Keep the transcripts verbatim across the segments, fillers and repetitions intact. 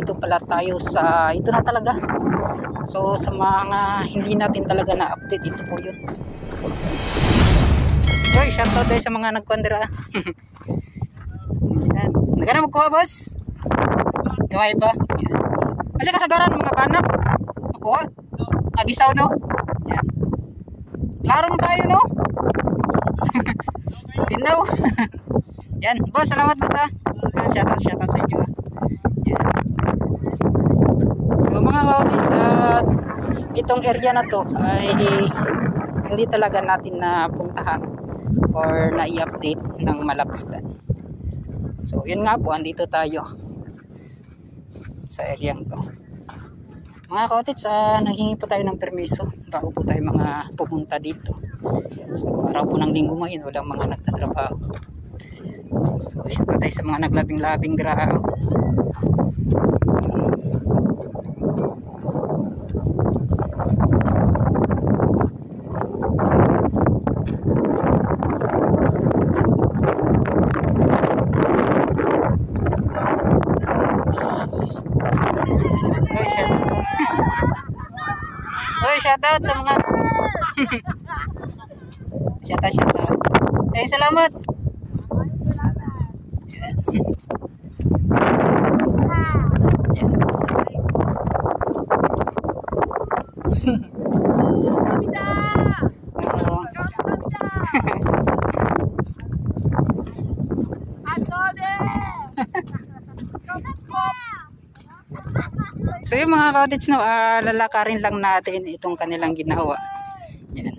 nandito pala tayo sa ito na talaga. So sa mga hindi natin talaga na-update, ito po yun. Uy, shoutout tayo sa mga nagkwandera. Yan. Nagana magkuha, boss? Gaway ba? Yan. Kasi kasagaran mga banak. Magkuha. Agisaw, no? Yan. Klaro mo tayo, no? Tinaw. Yan. Boss, salamat, boss, ha? Shoutout, shoutout sa inyo, ha? Yan. So, mga kautits, at itong area na to ay hindi talaga natin napuntahan or na-i-update ng malapitan. So yun nga po, andito tayo sa area to. Mga kautits, uh, naghingi po tayo ng permiso bago po tayo mga pumunta dito. So araw po ng linggo ngayon, walang mga nagtatrabaho. So siya po tayo sa mga naglabing-labing grao. Oy, shoutout sa mga shoutout, shoutout. Eh, salamat. So yung mga kautits, no, uh, lalakarin lang natin itong kanilang ginawa. Yan.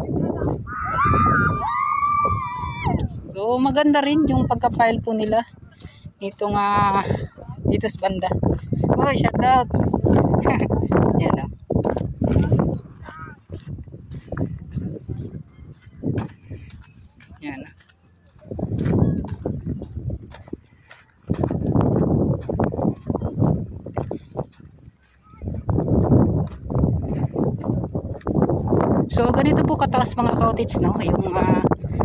So maganda rin yung pagka-file po nila itong uh, dito sa banda. Oh, shout out. Yan, no. Yan, no. So ganito po kataas mga kautits, no, yung uh,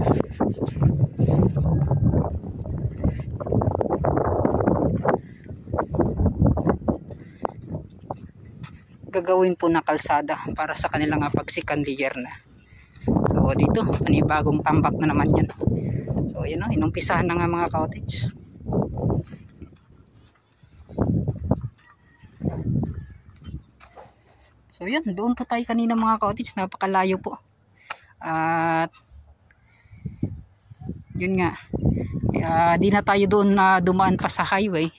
gagawin po na kalsada para sa kanilang uh, pag second layer na. So dito panibagong tambak na naman yan. So yun, no, inumpisahan na nga mga kautits. So yan, doon po tayo kanina mga kautits, napakalayo po. At yun nga, uh, di na tayo doon na uh, dumaan pa sa highway.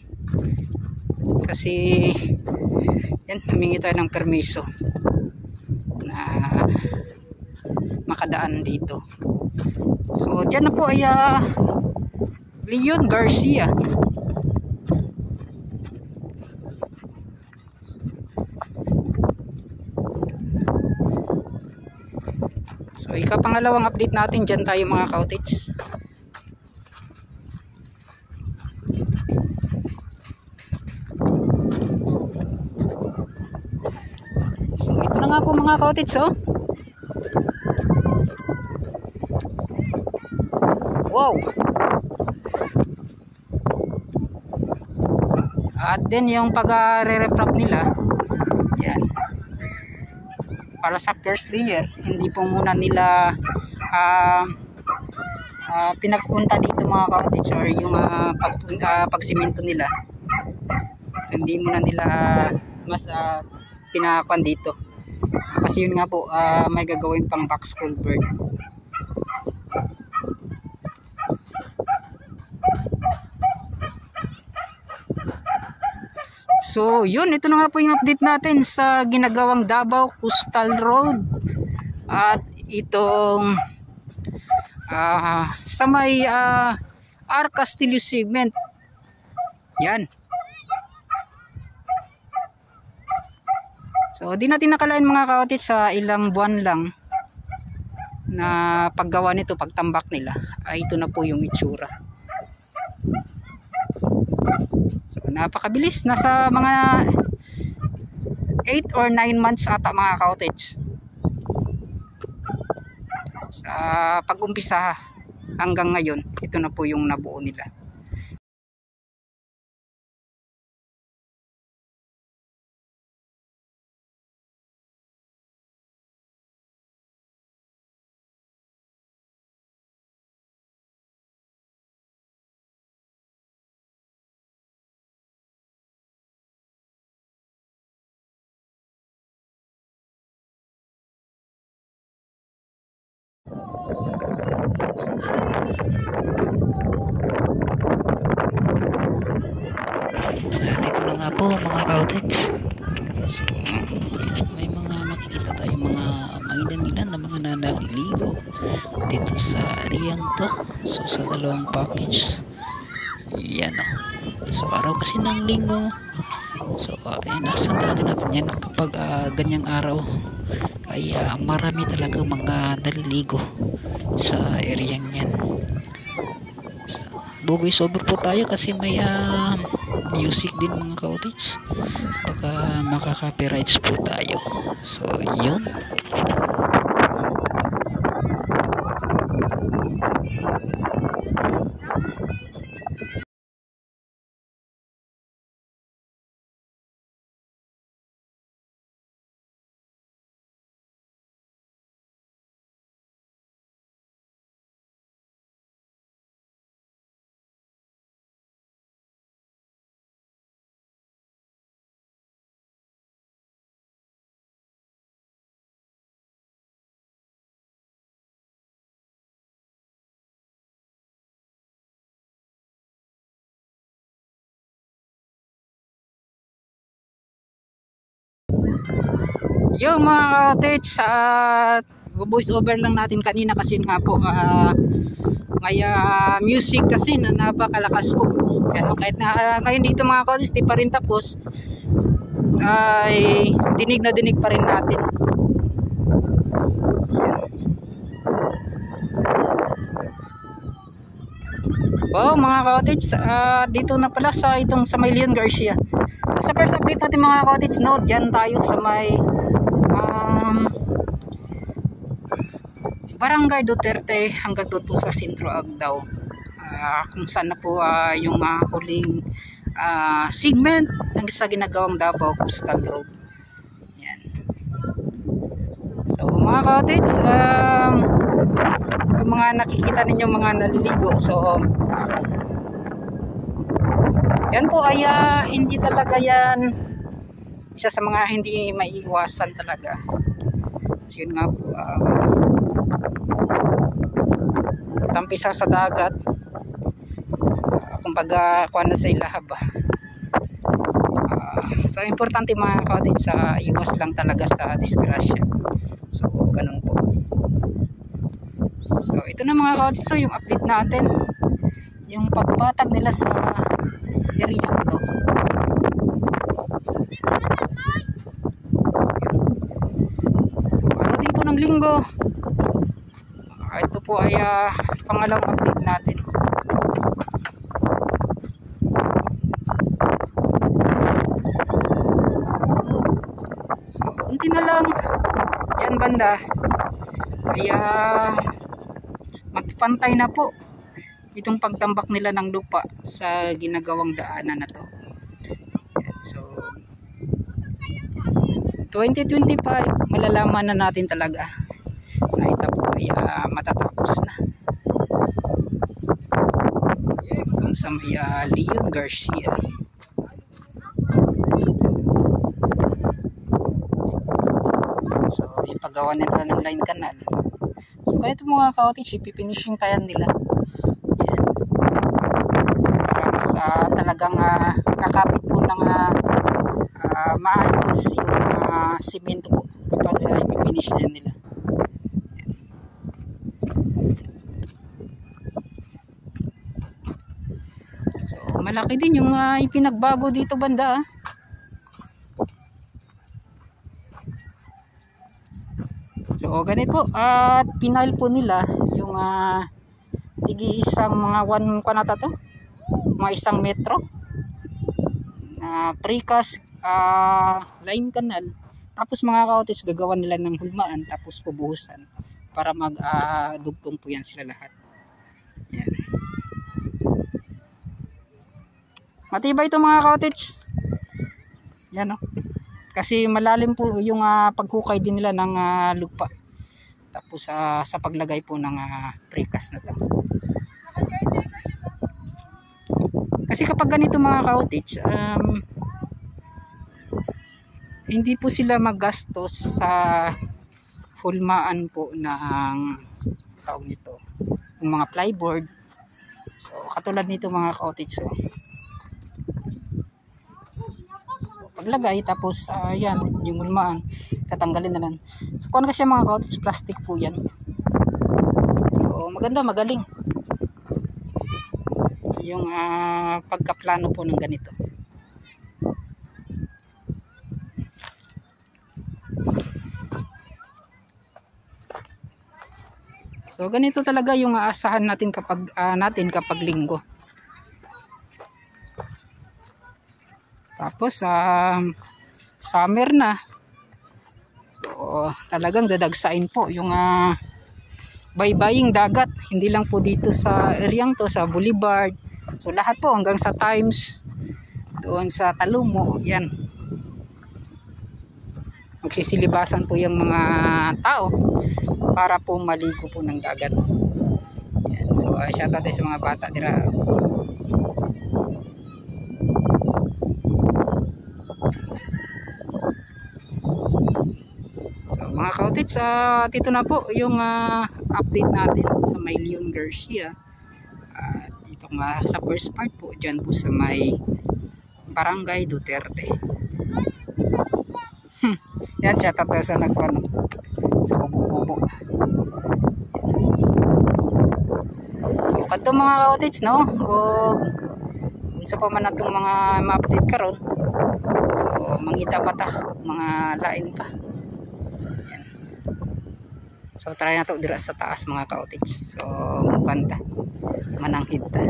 Kasi yan, humingi tayo ng permiso na makadaan dito. So dyan na po ay uh, Leon Garcia. So ikapangalawang update natin, dyan tayo mga kautits. So ito na nga po mga kautits, oh. Wow. At then yung pag-re-refract nila, yan, para sa first layer, hindi po muna nila uh, uh, pinagpunta dito mga kautits, or yung uh, pag, uh, pagsimento nila, hindi muna nila mas uh, pinakuan dito. Kasi yun nga po, uh, may gagawin pang box culvert. So yun, ito na nga po yung update natin sa ginagawang Davao Coastal Road. At itong uh, sa may uh, R. Castillo segment. Yan. So di natin nakalain mga kautits, sa ilang buwan lang na paggawa nito, pagtambak nila, ay ito na po yung itsura. So napakabilis, nasa mga eight or nine months ata mga kautits sa pag-umpisa hanggang ngayon. Ito na po yung nabuo nila. Dito na nga po mga cottage. May mga makikita tayo mga mangilan-ilan na mga nanaliligo dito sa areyang to. So sa dalawang package, yan o. So araw kasi ng linggo, so uh, inasan talaga natin yan kapag uh, ganyang araw ay uh, marami talaga mga naliligo sa areyang yan. So, buboy sober po tayo kasi may uh, music din mga cottage, baka makaka-copyrights po tayo. So yun. Yung mga cottage, uh, voice over lang natin kanina kasi nga po uh, ngaya music kasi na napakalakas po. Kaya kahit na uh, ngayon dito mga cottage di pa rin tapos, ay dinig na dinig pa rin natin. Oh mga cottage, uh, dito na pala sa itong sa may Leon Garcia. So, sa first update natin mga cottage, no, dyan tayo sa may um, Barangay Duterte hanggang doon po sa Sentro Agdao, uh, kung saan na po uh, yung uh, huling uh, segment ng sa ginagawang Davao Coastal Road. Yan. So mga cottage, um, yung mga nakikita ninyo mga naliligo, so yan po ay uh, hindi talaga yan isa sa mga hindi maiiwasan talaga. So yun nga po, um, tampisa sa dagat, uh, kumbaga kuha na sa ilaha ba. Uh, so importante mga cottage, sa uh, iwas lang talaga sa disgrasya. So ganun po. So ito na mga cottage, so yung update natin, yung pagpatag nila sa area to. So araw din po ng linggo, uh, ito po ay uh, pangalawang update natin. So unti na lang yan banda ay uh, magpantay na po itong pagtambak nila ng lupa sa ginagawang daanan na to. So twenty twenty-five malalaman na natin talaga na ito po ay uh, matatapos na itong sa may uh, Leon Garcia. So yung paggawa nila ng line canal, so ganito mga cottage, ipifinishing tayan nila sa talagang uh, kakapit po ng uh, uh, maayos yung uh, simento po kapag uh, ipipinish na nila. So malaki din yung uh, ipinagbago dito banda. So ganito po, at uh, pinile po nila yung uh, tigi isang mga one kanata to, mga isang metro na uh, precast uh, line canal. Tapos mga cottage, gagawa nila ng hulmaan tapos pubuhusan para mag uh, dugtong po yan sila lahat. Yan. Matibay ito mga cottage. Yan o. Oh. Kasi malalim po yung uh, paghukay din nila ng uh, lupa. Tapos uh, sa paglagay po ng uh, precast na to. Kasi kapag ganito mga cottage, um, hindi po sila magastos sa hulmaan po ng tawag nito, yung mga plyboard. So katulad nito mga cottage, so paglagay tapos uh, yan yung ulmaan tatanggalin na lang. So kung kasi mga cottage, plastic po yan. So maganda, magaling yung uh, pagkaplano po ng ganito. So ganito talaga yung aasahan natin kapag uh, natin kapag linggo. Tapos uh, summer na. So talagang dadagsain po yung uh, baybaying dagat. Hindi lang po dito sa eryang to, sa Boulevard. So lahat po hanggang sa Times, doon sa Talumo, yan. Magsisilibasan po yung mga tao para po maligo po ng dagat. Yan. So uh, shout out sa mga bata dira. Mga cottage, uh, dito na po yung uh, update natin sa may Leon Garcia. Uh, dito nga sa first part po, dyan po sa may Barangay Duterte. Hmm. Yan, shout out sa nagpano sa bubo-bubo. So kanto mga cottage, no? O kung sa pa man natong mga ma-update karon, so mangita pa ta mga lain pa. So try na to dira sa taas mga cottage. So mukanta mananghid ta.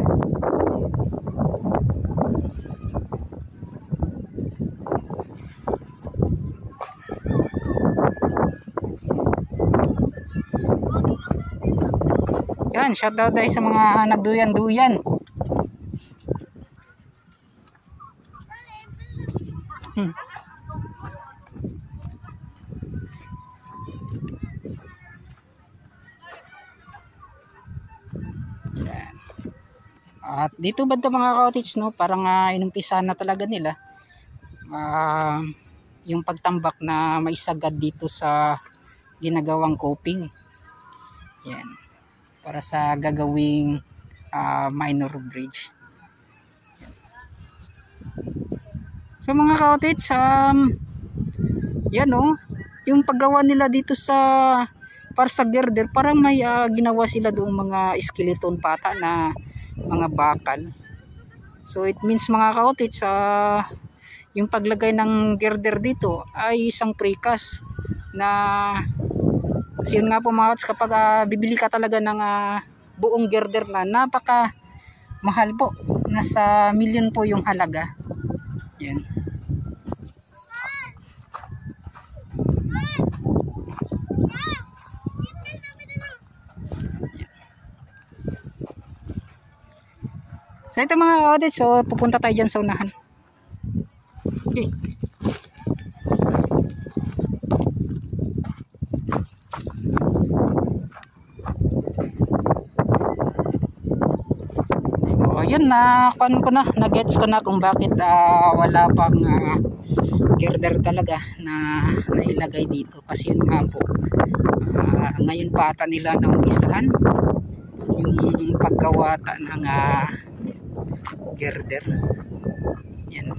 Yan, shout out tayo sa mga nagduyan-duyan. Hmm. At dito ba ito mga cottage, no? Parang uh, inumpisa na talaga nila uh, yung pagtambak na may sagad dito sa ginagawang coping. Yan. Para sa gagawing uh, minor bridge. Yan. So mga cottage, um, yan o, oh, yung paggawa nila dito sa para sa girder, parang may uh, ginawa sila doong mga skeleton pata na mga bakal. So it means mga cottage, uh, yung paglagay ng girder dito ay isang precast na, kasi yun nga po mga cottage, kapag uh, bibili ka talaga ng uh, buong girder na napaka mahal po, nasa million po yung halaga. Yan. So ito mga cottage, so pupunta tayo dyan sa unahan. Okay. So yun na, kuan ko na, na-gets ko na kung bakit uh, wala pang uh, girder talaga na nailagay dito. Kasi yun nga po, uh, ngayon pa ata nila na umpisahan yung paggawa ng uh, girder. Yan.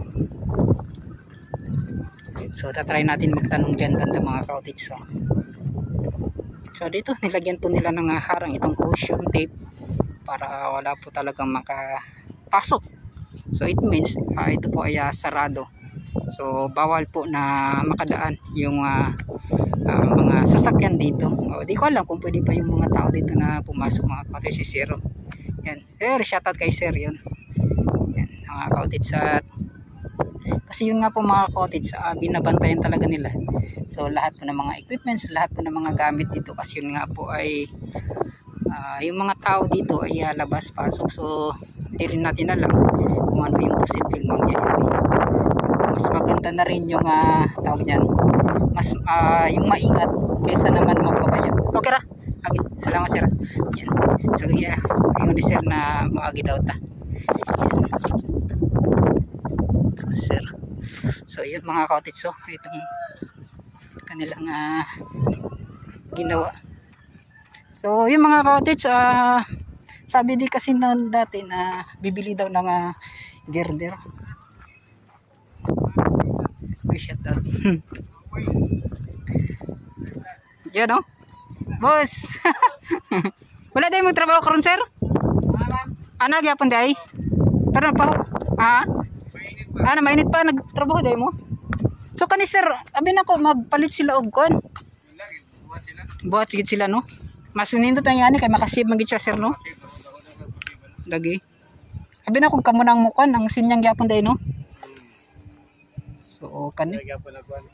So tatry natin magtanong dyan banda mga cottage. So, so dito nilagyan po nila ng harang itong caution tape para wala po talagang makapasok. So it means uh, ito po ay uh, sarado. So bawal po na makadaan yung uh, uh, mga sasakyan dito. O, di ko alam kung pwede pa yung mga tao dito na pumasok mga cottage. Si Zero. Yan. Sir, shoutout kay Sir yun. Mga cottage, at kasi yun nga po mga cottage, uh, binabantayan talaga nila. So lahat po ng mga equipments, lahat po ng mga gamit dito, kasi yun nga po ay uh, yung mga tao dito ay uh, labas pasok. So hindi rin natin alam kung ano yung posibleng mangyayari. So mas maganda na rin yung uh, tawag niyan, mas uh, yung maingat kaysa naman magpabaya. Okay ra? Okay, salamat sir. Yan. So yeah, yung ni sir na maagi daw ta. So, sir. So yun mga cottage, so itong kanilang uh, ginawa. So yung mga cottage, ah, sabi di kasi na dati na bibili daw ng uh, girder. Uy, shut up. Yan o. Boss. Wala tayo magtrabaho karon sir? Ano gyapon day? Pero pa ha? Ano mainit pa nagtrabaho day mo? So kani sir, abi nako magpalit sila og kon. Buhat sigit sila no. Mas nindot ang yani kay makasave man gid siya sir no. Lagi. Abi nako kamo nang mukan ang sinyang gyapon day no. So kani gyapon na kuan.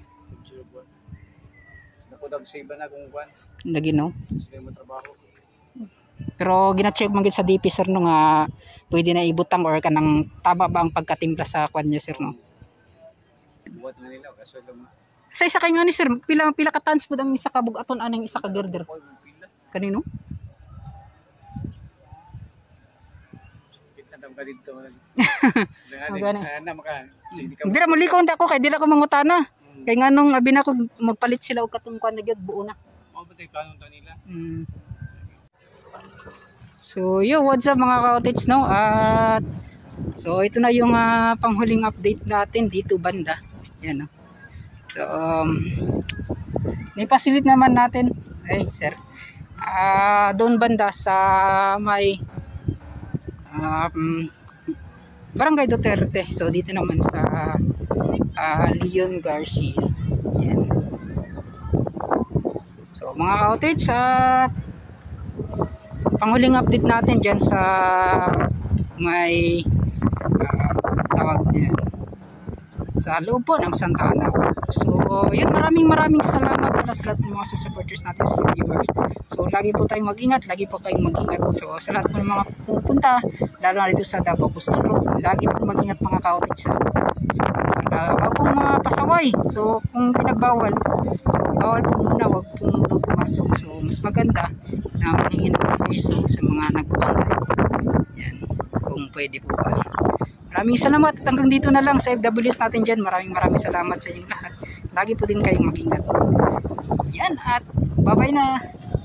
Nako dag save na kung kuan. Lagi no. Sila mo trabaho. Pero gina-check man gid sa D P sir no nga pwede na ibutang or kanang tama ba ang pagkatimpla sa kwan niya sir no. Buhat na nila kaso lang. Sa isa kay nga ni sir, pila pila ka tons pud ang isa ka bugaton aning isa ka girder. Kanino? Kita tam ka dito. Magani. Ana maka. Dira mo likaw nda ko kay dira ko mangutana. Kay nganong abi na ko magpalit sila og katong kwan na gyud buo na. Mao ba tay kanong ta nila? Mm. So, yo, what's up mga cottage no? At so ito na yung uh, panghuling update natin dito banda. Yan no. So, um, nipasilit naman natin ay sir. Ah, uh, doon banda sa may um, Barangay Duterte. So dito naman sa uh, Leon Garcia. Yan. So mga cottage at uh, panghuling update natin dyan sa may uh, tawag niya sa loob po ng Santa Ana. So yun, maraming maraming salamat pala sa lahat ng mga supporters natin, sa mga viewers. So lagi po tayong mag-ingat, lagi po kayong mag-ingat. So sa lahat po ng mga pupunta, lalo na dito sa Davao Coastal Road, lagi po mag-ingat mga cottage. So uh, wag pong mga pasaway. So kung pinagbawal, so bawal po muna, wag po muna pumasok. So mas maganda na mahingi ng permiso sa mga nagbabantay. Yan, kung pwede po ba. Maraming salamat at hanggang dito na lang sa F W S natin dyan. Maraming maraming salamat sa inyong lahat. Lagi po din kayong mag-ingat. Yan at bye bye na.